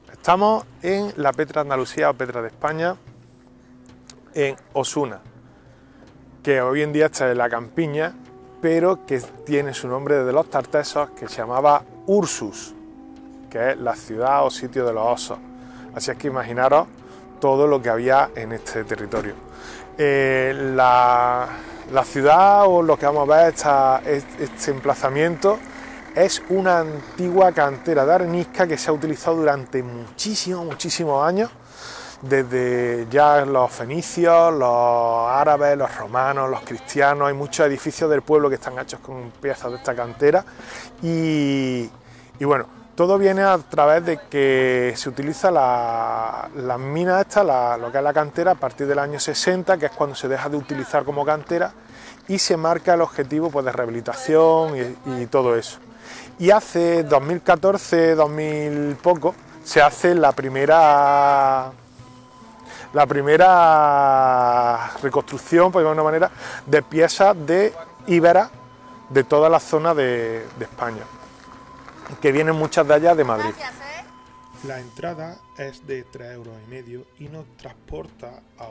Estamos en la Petra Andalucía o Petra de España, en Osuna, que hoy en día está en la campiña, pero que tiene su nombre desde los tartesos, que se llamaba Ursus, que es la ciudad o sitio de los osos. Así es que imaginaros todo lo que había en este territorio. La ciudad, o lo que vamos a ver, este emplazamiento, es una antigua cantera de arenisca que se ha utilizado durante muchísimos años, desde ya los fenicios, los árabes, los romanos, los cristianos. Hay muchos edificios del pueblo que están hechos con piezas de esta cantera y bueno, todo viene a través de que se utiliza las minas estas, lo que es la cantera, a partir del año 60, que es cuando se deja de utilizar como cantera y se marca el objetivo, pues, de rehabilitación y todo eso. Y hace 2014, 2000 poco, se hace la primera reconstrucción, por decirlo de alguna manera, de piezas de íberas de toda la zona de España, que vienen muchas de ellas de Madrid. La entrada es de 3,5 € y nos transporta a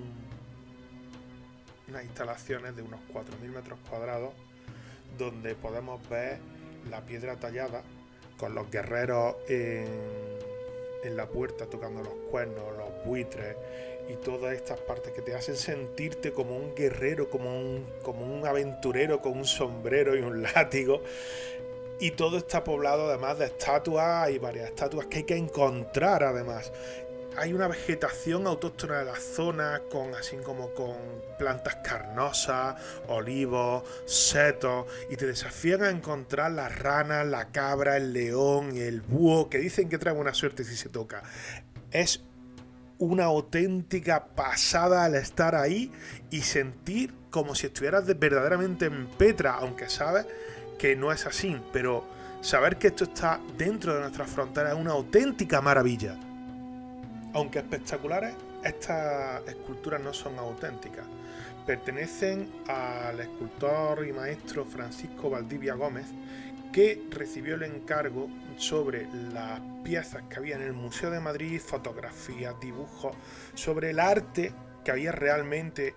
unas instalaciones de unos 4.000 metros cuadrados, donde podemos ver la piedra tallada con los guerreros en la puerta tocando los cuernos, los buitres y todas estas partes que te hacen sentirte como un guerrero, como un aventurero con un sombrero y un látigo. Y todo está poblado además de estatuas. Hay varias estatuas que hay que encontrar además. Hay una vegetación autóctona de la zona, así como con plantas carnosas, olivos, setos, y te desafían a encontrar las ranas, la cabra, el león y el búho, que dicen que traen buena suerte si se toca. Es una auténtica pasada al estar ahí y sentir como si estuvieras verdaderamente en Petra, aunque sabes que no es así, pero saber que esto está dentro de nuestras fronteras es una auténtica maravilla. Aunque espectaculares, estas esculturas no son auténticas. Pertenecen al escultor y maestro Francisco Valdivia Gómez, que recibió el encargo sobre las piezas que había en el Museo de Madrid, fotografías, dibujos, sobre el arte que había realmente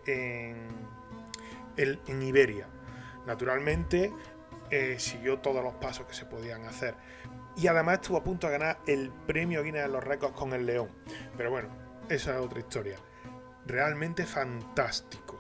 en Iberia. Naturalmente, siguió todos los pasos que se podían hacer. Y además estuvo a punto de ganar el premio Guinness de los Récords con el león. Pero bueno, esa es otra historia. Realmente fantástico.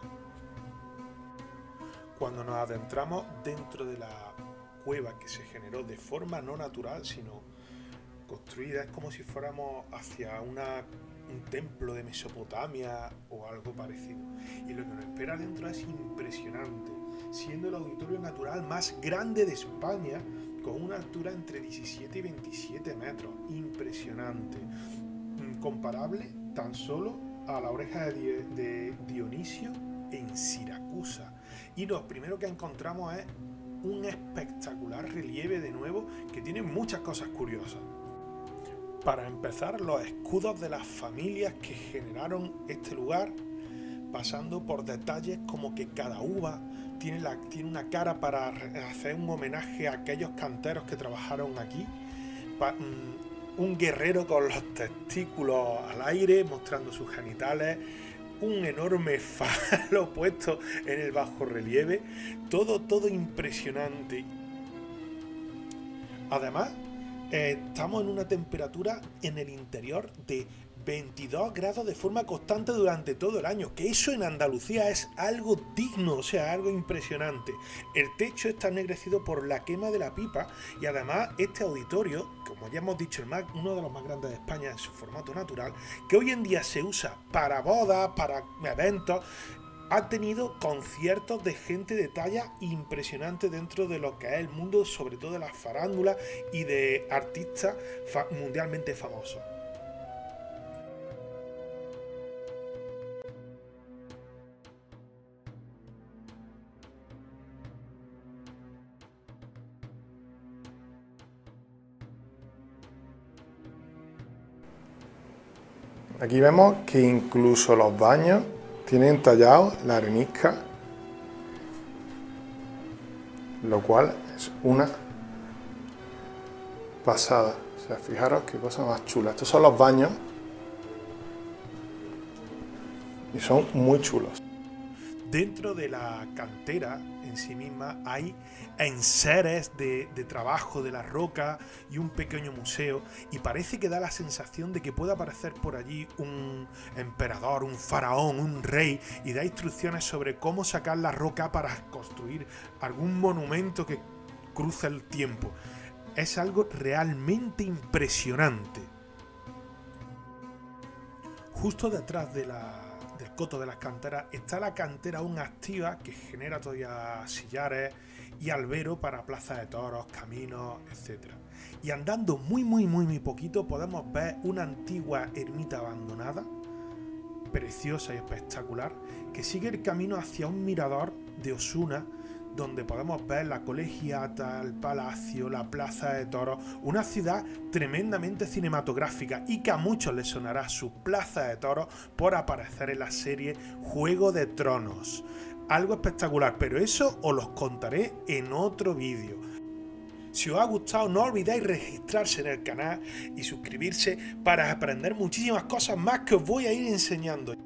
Cuando nos adentramos dentro de la cueva, que se generó de forma no natural, sino construida, es como si fuéramos hacia un templo de Mesopotamia o algo parecido. Y lo que nos espera dentro es impresionante, siendo el auditorio natural más grande de España, con una altura entre 17 y 27 metros. Impresionante. Comparable tan solo a la oreja de Dionisio en Siracusa. Y lo primero que encontramos es un espectacular relieve, de nuevo, que tiene muchas cosas curiosas. Para empezar, los escudos de las familias que generaron este lugar, pasando por detalles como que cada uva tiene una cara para hacer un homenaje a aquellos canteros que trabajaron aquí. Un guerrero con los testículos al aire, mostrando sus genitales, un enorme falo puesto en el bajo relieve, todo impresionante. Además, estamos en una temperatura en el interior de 22 grados de forma constante durante todo el año, que eso en Andalucía es algo digno, o sea, algo impresionante. El techo está ennegrecido por la quema de la pipa y además este auditorio, como ya hemos dicho, uno de los más grandes de España en su formato natural, que hoy en día se usa para bodas, para eventos, ha tenido conciertos de gente de talla impresionante dentro de lo que es el mundo, sobre todo de las farándulas y de artistas mundialmente famosos. Aquí vemos que incluso los baños tienen tallado la arenisca, lo cual es una pasada. O sea, fijaros qué cosa más chula. Estos son los baños. Y son muy chulos. Dentro de la cantera en sí misma hay enseres de trabajo de la roca y un pequeño museo, y parece que da la sensación de que puede aparecer por allí un emperador, un faraón, un rey, y da instrucciones sobre cómo sacar la roca para construir algún monumento que cruce el tiempo. Es algo realmente impresionante. Justo detrás del coto de las canteras está la cantera aún activa, que genera todavía sillares y albero para plazas de toros, caminos, etc. Y andando muy poquito podemos ver una antigua ermita abandonada, preciosa y espectacular, que sigue el camino hacia un mirador de Osuna, donde podemos ver la colegiata, el palacio, la plaza de toros, una ciudad tremendamente cinematográfica y que a muchos les sonará su plaza de toros por aparecer en la serie Juego de Tronos. Algo espectacular, pero eso os los contaré en otro vídeo. Si os ha gustado, no olvidéis registrarse en el canal y suscribirse para aprender muchísimas cosas más que os voy a ir enseñando.